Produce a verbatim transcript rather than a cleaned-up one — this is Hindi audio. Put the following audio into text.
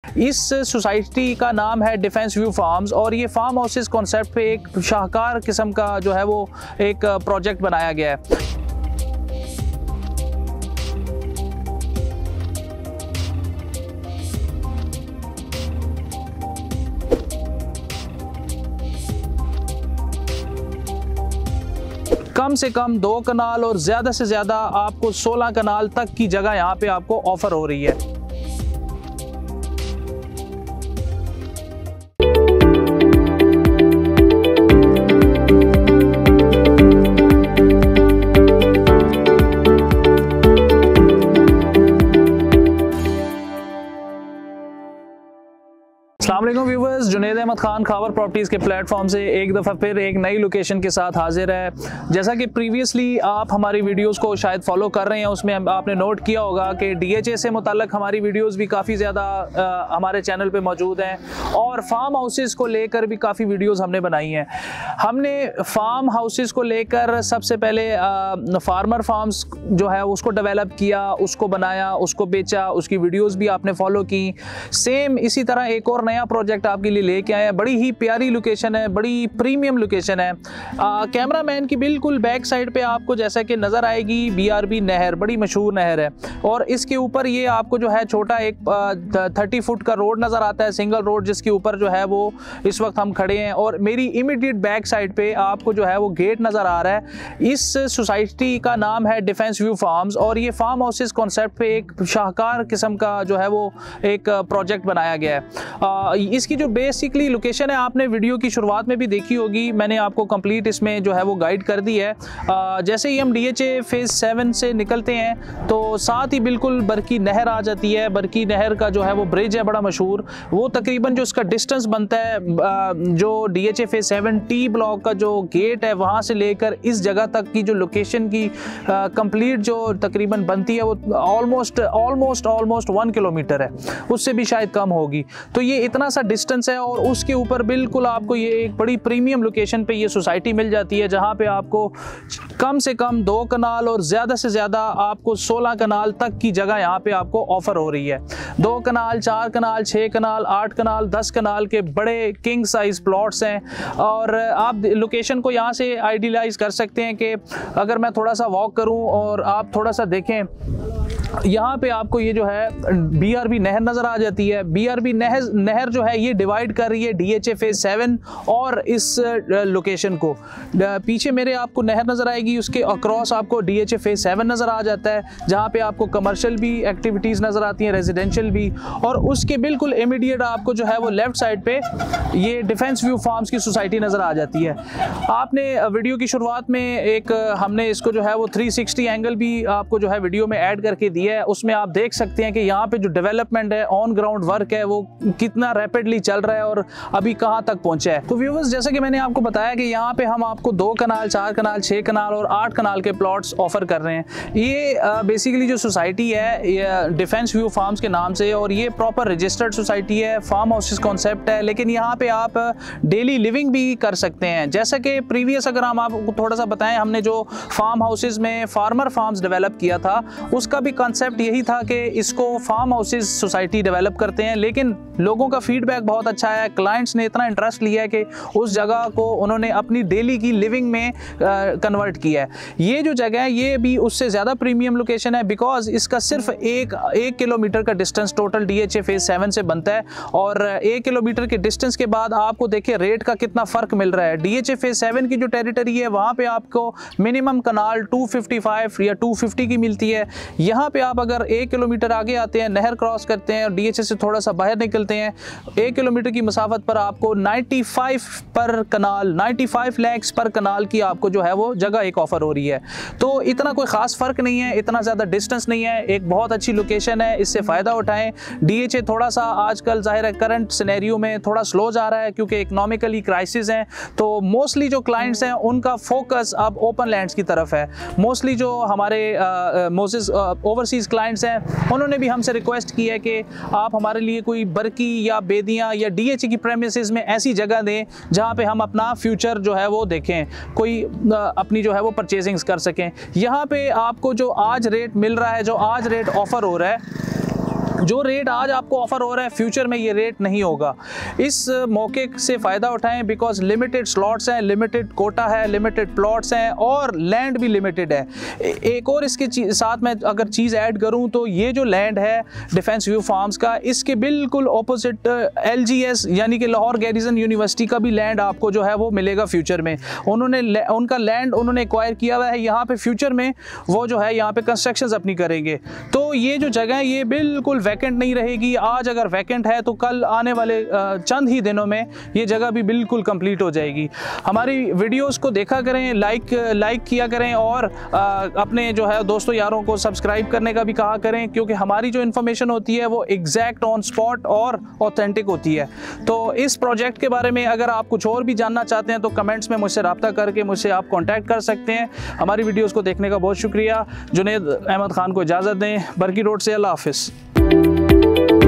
इस सोसाइटी का नाम है डिफेंस व्यू फार्म्स और ये फार्म हाउसेस कॉन्सेप्ट पे एक शाहकार किस्म का जो है वो एक प्रोजेक्ट बनाया गया है। कम से कम दो कनाल और ज़्यादा से ज़्यादा आपको सोलह कनाल तक की जगह यहाँ पे आपको ऑफर हो रही है। अस्सलाम वालेकुम व्यूवर्स, जुनैद अहमद खान खावर प्रॉपर्टीज़ के प्लेटफॉर्म से एक दफ़ा फिर एक नई लोकेशन के साथ हाजिर है। जैसा कि प्रीवियसली आप हमारी वीडियोस को शायद फॉलो कर रहे हैं, उसमें आपने नोट किया होगा कि डीएचए से मुताल्लिक हमारी वीडियोस भी काफ़ी ज़्यादा हमारे चैनल पे मौजूद हैं और फार्म हाउसेस को लेकर भी काफ़ी वीडियोस हमने बनाई हैं। हमने फार्म हाउसेस को लेकर सबसे पहले आ, फार्मर फार्म्स जो है उसको डेवलप किया, उसको बनाया, उसको बेचा, उसकी वीडियोज़ भी आपने फॉलो की। सेम इसी तरह एक और नया प्रोजेक्ट आपके लिए लेके आए हैं। बड़ी ही प्यारी लोकेशन है, बड़ी प्रीमियम लोकेशन है। कैमरामैन की बिल्कुल बैक साइड पे आपको जैसा कि नज़र आएगी बीआरबी नहर, बड़ी मशहूर नहर है और इसके ऊपर ये आपको जो है छोटा एक थर्टी फुट का रोड नज़र आता है, सिंगल रोड, जिसके ऊपर जो है वो इस वक्त हम खड़े हैं और मेरी इमीडिएट बैक साइड पे आपको जो है वो गेट नज़र आ रहा है। इस सोसाइटी का नाम है डिफेंस व्यू फार्म्स और ये फार्म हाउसेस कॉन्सेप्ट पे एक शाहकार किस्म का जो है वो एक प्रोजेक्ट बनाया गया है। इसकी जो बेसिकली लोकेशन है आपने वीडियो की शुरुआत में भी देखी होगी, मैंने आपको कंप्लीट इसमें जो है वो गाइड कर दी है। जैसे ही हम डीएचए फेज़ सेवन से निकलते हैं तो साथ ही बिल्कुल बरकी नहर आ जाती है। बरकी नहर का जो है वो ब्रिज है बड़ा मशहूर, वो तकरीबन जो उसका डिस्टेंस बनता है जो DHA phase seven T block का जो गेट है वहाँ से लेकर इस जगह तक की जो लोकेशन की कंप्लीट जो तकरीबन बनती है वो almost almost almost one kilometre है, उससे भी शायद कम होगी। तो ये इतना सा डिस्टेंस है और उसके ऊपर बिल्कुल आपको ये एक बड़ी प्रीमियम लोकेशन पे ये सोसाइटी मिल जाती है जहाँ पे आपको कम से कम दो कनाल और ज़्यादा से ज़्यादा आपको सोलह कनाल तक की जगह यहाँ पे आपको ऑफर हो रही है। दो कनाल, चार कनाल, छः कनाल, आठ कनाल, दस कनाल के बड़े किंग साइज प्लॉट्स हैं और आप लोकेशन को यहाँ से आइडियलाइज कर सकते हैं कि अगर मैं थोड़ा सा वॉक करूँ और आप थोड़ा सा देखें, यहाँ पे आपको ये जो है बीआरबी नहर नज़र आ जाती है। बीआरबी नहर नहर जो है ये डिवाइड कर रही है डीएचए फेज़ सेवन और इस लोकेशन को। पीछे मेरे आपको नहर नज़र आएगी, उसके अक्रॉस आपको डीएचए फेज़ सेवन नज़र आ जाता है जहाँ पे आपको कमर्शियल भी एक्टिविटीज़ नज़र आती हैं, रेजिडेंशियल भी, और उसके बिल्कुल इमीडिएट आपको जो है वो लेफ़्ट साइड पे ये डिफेंस व्यू फार्म्स की सोसाइटी नज़र आ जाती है। आपने वीडियो की शुरुआत में एक हमने इसको जो है वो थ्री सिक्सटी एंगल भी आपको जो है वीडियो में ऐड करके दिया है, उसमें आप देख सकते हैं कि यहाँ पे जो डेवलपमेंट है, ऑन ग्राउंड वर्क है, वो कितना रैपिडली चल रहा है और अभी कहाँ तक पहुँचा है। तो व्यूअर्स, जैसे कि मैंने आपको बताया कि यहाँ पे हम आपको दो कनाल, चार कनाल, छः कनाल और आठ कनाल के प्लॉट्स ऑफर कर रहे हैं। ये बेसिकली जो सोसाइटी है ये डिफेंस व्यू फार्म्स के नाम से और ये प्रॉपर रजिस्टर्ड सोसाइटी है, फार्म हाउसेस कॉन्सेप्ट है, लेकिन यहाँ पे आप डेली लिविंग भी कर सकते हैं। जैसा कि प्रीवियस अगर हम आपको थोड़ा सा बताएं, हमने जो फार्म हाउसेस में फार्मर फार्म्स डेवलप किया था उसका भी कॉन्सेप्ट यही था कि इसको फार्म हाउसेस सोसाइटी डेवलप करते हैं, लेकिन लोगों का फीडबैक बहुत अच्छा है। क्लाइंट्स ने इतना इंटरेस्ट लिया है कि उस जगह को उन्होंने अपनी डेली की लिविंग में कन्वर्ट किया है। ये जो जगह है ये भी उससे ज़्यादा प्रीमियम लोकेशन है बिकॉज इसका सिर्फ एक एक किलोमीटर का distance total DHA phase seven से बनता है और एक किलोमीटर के डिस्टेंस के बाद आपको देखिए रेट का कितना फ़र्क मिल रहा है। डीएचए फेज़ सेवन की जो टेरिटरी है वहाँ पे आपको minimum kanal two fifty five या टू फिफ्टी की मिलती है। यहाँ पे आप अगर एक किलोमीटर आगे आते हैं, नहर क्रॉस करते हैं और डीएचए से थोड़ा सा बाहर निकलते हैं, एक किलोमीटर की मसाफत पर आपको नाइन्टी फाइव पर कनाल, नाइन्टी फाइव लैक्स पर कनाल की आपको जो है वो जगह एक ऑफर हो रही है। तो इतना कोई ख़ास फ़र्क नहीं है, इतना ज़्यादा डिस्टेंस नहीं है, एक बहुत अच्छी लोकेशन है, इससे फ़ायदा उठाएं। डीएचए थोड़ा सा आजकल ज़ाहिर है करंट सिनेरियो में थोड़ा स्लो जा रहा है क्योंकि इकोनॉमिकली क्राइसिस है, तो मोस्टली जो क्लाइंट्स हैं उनका फोकस अब ओपन लैंड्स की तरफ है। मोस्टली जो हमारे मोसेस ओवरसीज़ क्लाइंट्स हैं उन्होंने भी हमसे रिक्वेस्ट की है कि आप हमारे लिए कोई बरकी या बेदियाँ या डीएचए की प्रेमिसेस में ऐसी जगह दें जहाँ पे हम अपना फ्यूचर जो है वो देखें, कोई अपनी जो है वो परचेजिंग्स कर सकें। यहाँ पे आपको जो आज रेट मिल रहा है, जो आज रेट ऑफ़र हो रहा है, जो रेट आज आपको ऑफर हो रहा है फ्यूचर में ये रेट नहीं होगा। इस मौके से फ़ायदा उठाएं बिकॉज लिमिटेड स्लॉट्स हैं, लिमिटेड कोटा है, लिमिटेड प्लॉट्स हैं और लैंड भी लिमिटेड है। एक और इसके साथ मैं अगर चीज़ ऐड करूं तो ये जो लैंड है डिफेंस व्यू फार्म्स का, इसके बिल्कुल ऑपोजिट एल जी एस यानी कि लाहौर गैरिसन यूनिवर्सिटी का भी लैंड आपको जो है वो मिलेगा फ्यूचर में। उन्होंने उनका लैंड उन्होंने एक्वायर किया हुआ है, यहाँ पे फ्यूचर में वो जो है यहाँ पे कंस्ट्रक्शंस अपनी करेंगे। तो ये जो जगह है ये बिल्कुल वैकेंट नहीं रहेगी। आज अगर वैकेंट है तो कल आने वाले चंद ही दिनों में ये जगह भी बिल्कुल कंप्लीट हो जाएगी। हमारी वीडियोस को देखा करें, लाइक लाइक किया करें और अपने जो है दोस्तों यारों को सब्सक्राइब करने का भी कहा करें, क्योंकि हमारी जो इन्फॉर्मेशन होती है वो एग्जैक्ट ऑन स्पॉट और ऑथेंटिक होती है। तो इस प्रोजेक्ट के बारे में अगर आप कुछ और भी जानना चाहते हैं तो कमेंट्स में मुझसे रब्ता करके मुझसे आप कॉन्टैक्ट कर सकते हैं। हमारी वीडियोज़ को देखने का बहुत शुक्रिया। जुनैद अहमद खान को इजाज़त दें। बरकी रोड से अल्लाह हाफिज़।